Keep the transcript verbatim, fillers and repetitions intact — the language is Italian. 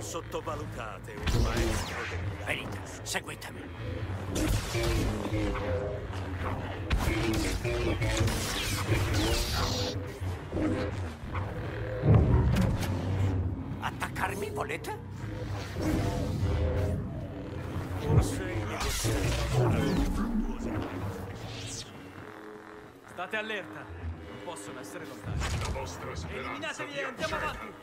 sottovalutate un maestro dell'arte. Venite, seguitemi. Attaccarmi volete? Forse i negoziati saranno fruttuosi. State allerta, non possono essere lontani. La vostra speranza. Eliminatevi vi e andiamo accetta. avanti!